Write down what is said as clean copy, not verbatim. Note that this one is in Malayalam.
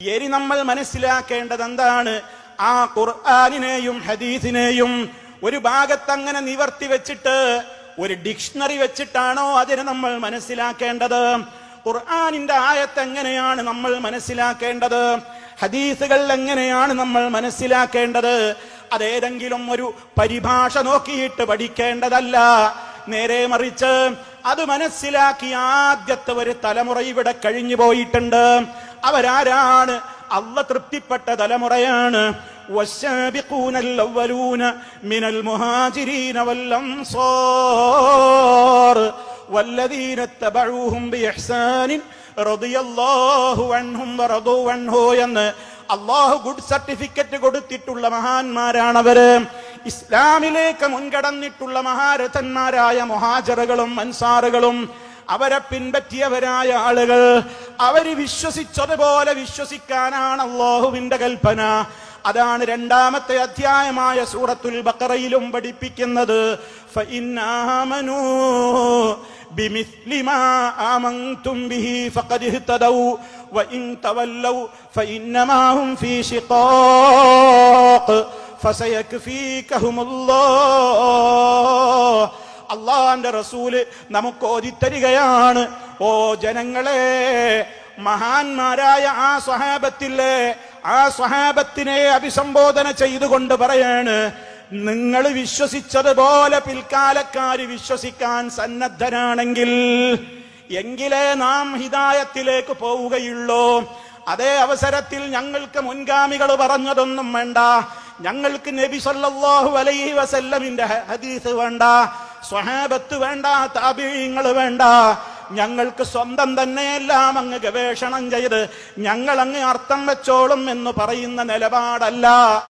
ഇനി നമ്മൾ മനസ്സിലാക്കേണ്ടത് എന്താണ്? ആ ഖുർആനിനെയും ഹദീസിനെയും ഒരു ഭാഗത്ത് അങ്ങനെ നിവർത്തി വെച്ചിട്ട് ഒരു ഡിക്ഷണറി വെച്ചിട്ടാണോ അതിനെ നമ്മൾ മനസ്സിലാക്കേണ്ടത്? ഖുർആനിന്റെ ആയത്ത് എങ്ങനെയാണ് നമ്മൾ മനസ്സിലാക്കേണ്ടത്? ഹദീസുകൾ എങ്ങനെയാണ് നമ്മൾ മനസ്സിലാക്കേണ്ടത്? അതേതെങ്കിലും ഒരു പരിഭാഷ നോക്കിയിട്ട് പഠിക്കേണ്ടതല്ല. നേരെ മറിച്ച് അത് മനസ്സിലാക്കി ആദ്യത്തെ ഒരു തലമുറ ഇവിടെ കഴിഞ്ഞു പോയിട്ടുണ്ട്. അവരാരാണ്? അല്ലാഹ് തൃപ്തിപ്പെട്ട തലമുറയാണ്. والسابقون الأولون من المهاجرين والأنصار والذين اتبعوهم بإحسان رضي الله عنهم ورضوا عنه എന്ന് അല്ലാഹു ഗുഡ് സർട്ടിഫിക്കറ്റ് കൊടുത്തിട്ടുള്ള മഹാന്മാരാണവര്. ഇസ്ലാമിലേക്ക് മുൻകടന്നിട്ടുള്ള മഹാരഥന്മാരായ മുഹാജിറുകളും അൻസാറുകളും അവരെ പിൻപറ്റിയവരായ ആളുകൾ. അവര് വിശ്വസിച്ചതുപോലെ വിശ്വസിക്കാനാണ് അല്ലാഹുവിന്റെ കൽപ്പന. അതാണ് രണ്ടാമത്തെ അധ്യായമായ സൂറത്തുൽ ബഖറയിലും പഠിപ്പിക്കുന്നത്. ഫഇൻ ആമനൂ ബിമിസ്ലി മാ ആമൻതും ബിഹി ഫഖദ് ഇഹ്തദൗ വഇൻ തവല്ലൗ ഫഇന്നമാ ഹും ഫീ ശിഖാഖ് ഫസയക്ഫീകഹുമുല്ലാഹ്. അല്ലാഹുവിന്റെ റസൂല് നമുക്ക് ഓതിത്തരികയാണ്. ഓ ജനങ്ങളെ, മഹാന്മാരായ ആ സ്വഹാബത്തിലെ ആ സ്വഹാബത്തിനെ അഭിസംബോധന ചെയ്തുകൊണ്ട് പറയാണ്, നിങ്ങൾ വിശ്വസിച്ചതുപോലെ പിൽക്കാലക്കാര് വിശ്വസിക്കാൻ സന്നദ്ധരാണെങ്കിൽ എങ്കിലേ നാം ഹിദായത്തിലേക്ക് പോവുകയുള്ളൂ. അതേ അവസരത്തിൽ ഞങ്ങൾക്ക് മുൻഗാമികൾ പറഞ്ഞതൊന്നും വേണ്ട, ഞങ്ങൾക്ക് നബി സല്ലല്ലാഹു അലൈഹി വസല്ലമിന്റെ ഹദീസ് വേണ്ട, സ്വഹാബത്ത് വേണ്ട, താബിഈങ്ങൾ വേണ്ട. ഞങ്ങൾക്ക് സ്വന്തം തന്നെയെല്ലാം അങ്ങ് ഗവേഷണം ചെയ്ത് ഞങ്ങൾ അങ്ങ് അർത്ഥം വെച്ചോളും എന്ന് പറയുന്ന നിലപാടല്ല.